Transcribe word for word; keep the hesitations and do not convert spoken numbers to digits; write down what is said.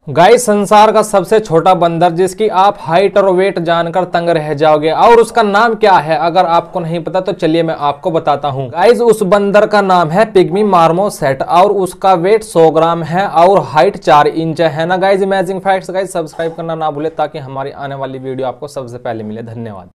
Guys, संसार का सबसे छोटा बंदर जिसकी आप हाइट और वेट जानकर तंग रह जाओगे, और उसका नाम क्या है अगर आपको नहीं पता तो चलिए मैं आपको बताता हूँ। गाइस, उस बंदर का नाम है पिग्मी मार्मोसेट और उसका वेट सौ ग्राम है और हाइट चार इंच है ना guys. Amazing facts guys, subscribe करना ना भूले ताकि हमारी आने वाली वीडियो आपको सबसे पहले मिले। धन्यवाद।